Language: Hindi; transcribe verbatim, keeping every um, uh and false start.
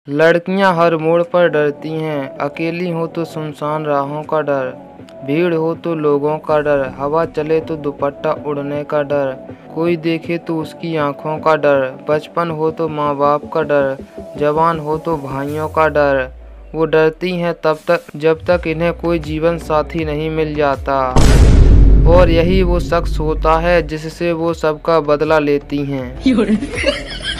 लड़कियां हर मोड़ पर डरती हैं, अकेली हो तो सुनसान राहों का डर, भीड़ हो तो लोगों का डर, हवा चले तो दुपट्टा उड़ने का डर, कोई देखे तो उसकी आंखों का डर, बचपन हो तो माँ बाप का डर, जवान हो तो भाइयों का डर। वो डरती हैं तब तक जब तक इन्हें कोई जीवन साथी नहीं मिल जाता, और यही वो शख्स होता है जिससे वो सबका बदला लेती हैं।